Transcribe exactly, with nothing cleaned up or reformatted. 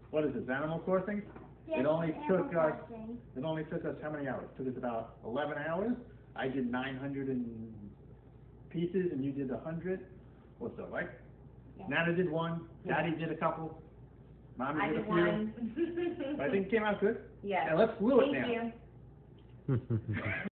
what is this, Animal Crossing? Yes, It only Animal took us, Crossing. it only took us how many hours? Took us about eleven hours. I did nine hundred and pieces, and you did a hundred or so, right? Yes. Nana did one, Yeah. Daddy did a couple, Mommy I did a did few. one. I think it came out good. Yes. And let's glue it Thank now. you.